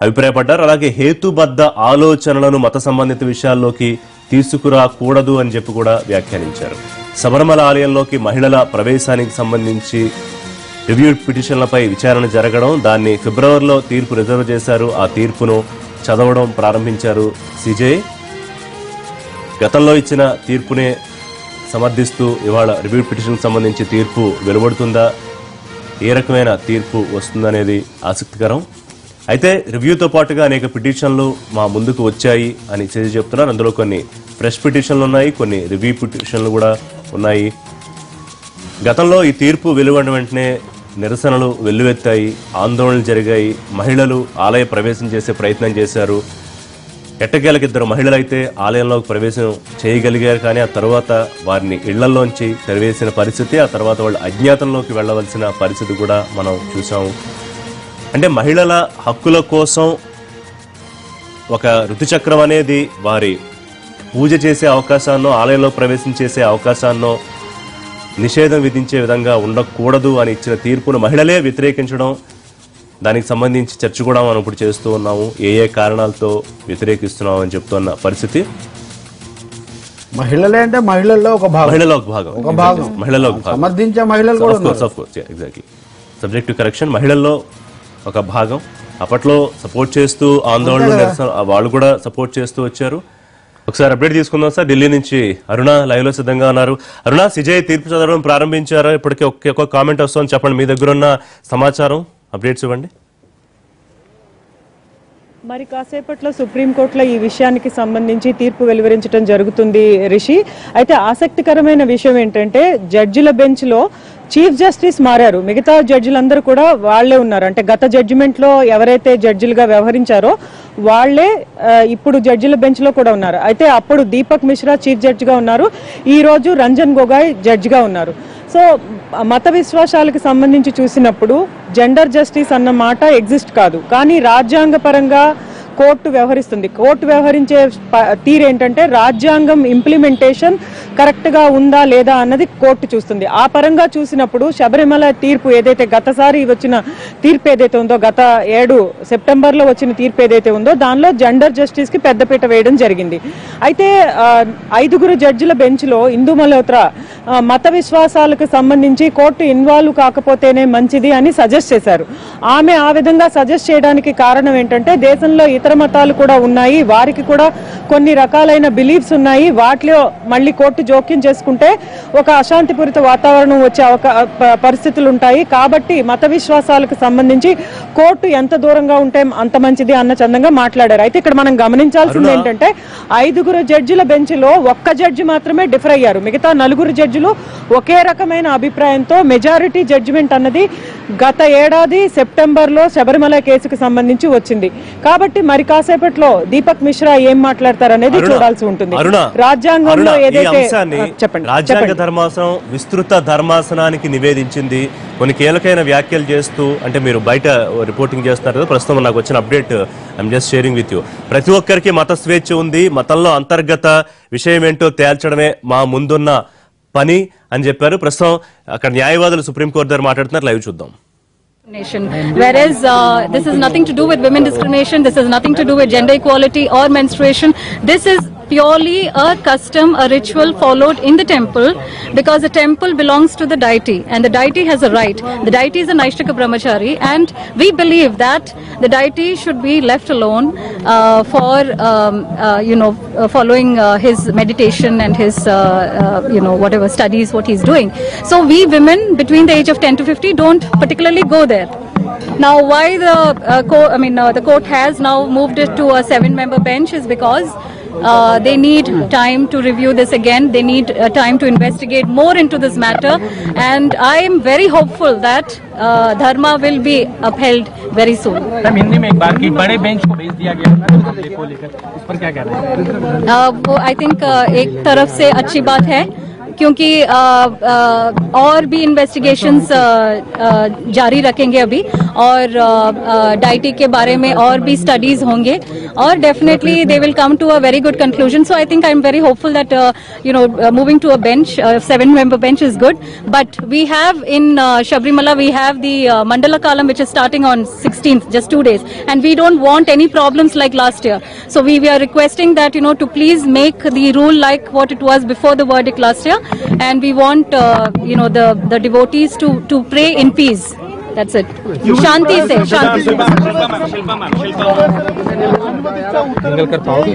అభిప్రాయపడ్డారు. అలాగే హేతుబద్ధ ఆలోచనలను మత సంబంధిత విషయాల్లోకి తీసుకురాకూడదు అని చెప్పి కూడా వ్యాఖ్యానించారు. శబరిమల ఆలయంలోకి మహిళల ప్రవేశానికి సంబంధించి రివ్యూ పిటిషన్లపై విచారణ జరగడం, దాన్ని ఫిబ్రవరిలో తీర్పు రిజర్వ్ చేశారు. ఆ తీర్పును చదవడం ప్రారంభించారు సిజే. గతంలో ఇచ్చిన తీర్పునే సమర్థిస్తూ ఇవాళ రివ్యూ పిటిషన్కి సంబంధించి తీర్పు వెలువడుతుందా, ఏ రకమైన తీర్పు వస్తుందనేది ఆసక్తికరం. అయితే రివ్యూతో పాటుగా అనేక పిటిషన్లు మా ముందుకు వచ్చాయి అని సిజే చెప్తున్నారు. అందులో కొన్ని ఫ్రెష్ పిటిషన్లు ఉన్నాయి, కొన్ని రివ్యూ పిటిషన్లు కూడా ఉన్నాయి. గతంలో ఈ తీర్పు వెలువడిన వెంటనే నిరసనలు వెల్లువెత్తాయి, ఆందోళనలు జరిగాయి. మహిళలు ఆలయ ప్రవేశం చేసే ప్రయత్నం చేశారు. ఎట్టకేలకు 2 మహిళలైతే ఆలయంలోకి ప్రవేశం చేయగలిగారు. కానీ ఆ తర్వాత వారిని ఇళ్లలోంచి తెరవేసిన పరిస్థితి, ఆ తర్వాత వాళ్ళు అజ్ఞాతంలోకి వెళ్లవలసిన పరిస్థితి కూడా మనం చూసాము. అంటే మహిళల హక్కుల కోసం ఒక ఋతుచక్రం అనేది వారి పూజ చేసే అవకాశాన్నో, ఆలయంలో ప్రవేశం చేసే అవకాశాన్నో నిషేధం విధించే విధంగా ఉండకూడదు అని ఇచ్చిన తీర్పును మహిళలే వ్యతిరేకించడం, దానికి సంబంధించి చర్చ కూడా మనం ఇప్పుడు చేస్తూ ఉన్నాము. ఏ కారణాలతో వ్యతిరేకిస్తున్నాం అని చెప్తున్న పరిస్థితి. మహిళలే అంటే మహిళల్లో ఒక భాగం సమర్థించే మహిళలు కూడా ఎగ్జాక్ట్లీ సబ్జెక్ట్ కరెక్షన్. మహిళల్లో ఒక భాగం. అప్పట్లో సపోర్ట్ చేస్తూ ఆందోళన, నిరసన వాళ్ళు కూడా సపోర్ట్ చేస్తూ వచ్చారు. ఒకసారి అప్డేట్ తీసుకుందాం సార్. ఢిల్లీ నుంచి అరుణ లైవ్ లో సిద్ధంగా ఉన్నారు. అరుణ, సిజే తీర్పు చదవడం ప్రారంభించారా? ఇప్పటికే ఒక్క కామెంట్ వస్తుంది, చెప్పండి. మీ దగ్గర ఉన్న సమాచారం అప్డేట్స్ ఇవ్వండి. మరి కాసేపట్లో సుప్రీంకోర్టులో ఈ విషయానికి సంబంధించి తీర్పు వెలువరించడం జరుగుతుంది రిషి. అయితే ఆసక్తికరమైన విషయం ఏంటంటే జడ్జిల బెంచ్ లో చీఫ్ జస్టిస్ మారారు. మిగతా జడ్జిలందరూ కూడా వాళ్లే ఉన్నారు. అంటే గత జడ్జిమెంట్ లో ఎవరైతే జడ్జిలుగా వ్యవహరించారో వాళ్లే ఇప్పుడు జడ్జిల బెంచ్ లో కూడా ఉన్నారు. అయితే అప్పుడు దీపక్ మిశ్రా చీఫ్ జడ్జి గా ఉన్నారు, ఈ రోజు రంజన్ గొగోయ్ జడ్జిగా ఉన్నారు. సో మత విశ్వాసాలకు సంబంధించి చూసినప్పుడు జెండర్ జస్టిస్ అన్న మాట ఎగ్జిస్ట్ కాదు, కానీ రాజ్యాంగపరంగా కోర్టు వ్యవహరిస్తుంది. కోర్టు వ్యవహరించే తీరు ఏంటంటే రాజ్యాంగం ఇంప్లిమెంటేషన్ కరెక్ట్ గా ఉందా లేదా అన్నది కోర్టు చూస్తుంది. ఆ పరంగా చూసినప్పుడు శబరిమల తీర్పు ఏదైతే గతసారి వచ్చిన తీర్పు ఏదైతే ఉందో, గత 7 సెప్టెంబర్లో వచ్చిన తీర్పు ఏదైతే ఉందో దానిలో జెండర్ జస్టిస్ కి పెద్దపీట వేయడం జరిగింది. అయితే 5 జడ్జిల బెంచ్ లో ఇందు మల్హోత్రా మత విశ్వాసాలకు సంబంధించి కోర్టు ఇన్వాల్వ్ కాకపోతేనే మంచిది అని సజెస్ట్ చేశారు. ఆమె ఆ విధంగా సజెస్ట్ చేయడానికి కారణం ఏంటంటే దేశంలో ఇతర మతాలు కూడా ఉన్నాయి, వారికి కూడా కొన్ని రకాలైన బిలీఫ్స్ ఉన్నాయి, వాటిలో మళ్ళీ కోర్టు జోక్యం చేసుకుంటే ఒక అశాంతిపూరిత వాతావరణం వచ్చే పరిస్థితులు ఉంటాయి. కాబట్టి మత విశ్వాసాలకు సంబంధించి కోర్టు ఎంత దూరంగా ఉంటే అంత మంచిది అన్న చందంగా మాట్లాడారు. అయితే ఇక్కడ మనం గమనించాల్సింది ఏంటంటే 5 జడ్జిల బెంచ్ లో ఒక్క జడ్జి మాత్రమే డిఫర్ అయ్యారు. మిగతా 4 జడ్జిలు ఒకే రకమైన అభిప్రాయంతో మెజారిటీ జడ్జిమెంట్ అన్నది గత ఏడాది సెప్టెంబర్లో శబరిమల కేసుకు సంబంధించి వచ్చింది. కాబట్టి మరి కాసేపట్లో దీపక్ మిశ్రా ఏం మాట్లాడతారనేది చూడాల్సి ఉంటుంది. రాజ్యాంగంలో ఏదైతే రాజ్యాంగ ధర్మాసనం విస్తృత ధర్మాసనానికి నివేదించింది. కొన్ని కీలకమైన వ్యాఖ్యలు చేస్తూ, అంటే మీరు బయట రిపోర్టింగ్ చేస్తున్నారు కదా, ప్రస్తుతం నాకు వచ్చిన update I'm just sharing with you. ప్రతి ఒక్కరికి మత స్వేచ్ఛ ఉంది, మతంలో అంతర్గత విషయం ఏంటో తేల్చడమే మా ముందున్న పని అని చెప్పారు. ప్రస్తుతం అక్కడ న్యాయవాదులు సుప్రీంకోర్టు దగ్గర మాట్లాడుతున్నారు. లైవ్ చూద్దాం. Whereas this is nothing to do with women discrimination, this is nothing to do with gender equality or menstruation. This is purely a custom, a ritual followed in the temple, because the temple belongs to the deity and the deity has a right. The deity is a Naishtika Brahmachari and we believe that the deity should be left alone for following his meditation and his whatever studies what he's doing. So we women between the age of 10 to 50 don't particularly go there. Now why the court has now moved it to a 7-member bench is because they need time to review this again. They need time to investigate more into this matter, and I am very hopeful that dharma will be upheld very soon. Hindi में एक बार की बड़े bench को भेज दिया गया को लेकर, इस पर क्या कहना है? वो I think एक तरफ से अच्छी बात है, क्योंकि और भी इन्वेस्टिगेशंस जारी रखेंगे अभी, और डाइटी के बारे में और भी स्टडीज होंगे, और definitely they will come to a very good conclusion. So I think I am very hopeful that moving to a bench, 7-member bench is good. But we have in Sabrimala, we have the Mandala Kalam, which is starting on 16th, just 2 days, and we don't want any problems like last year. So we are requesting that, to please make the rule like what it was before the verdict last year, and we want the devotees to pray in peace. That's it. Shanti se, Shanti. Single कर पाओगे?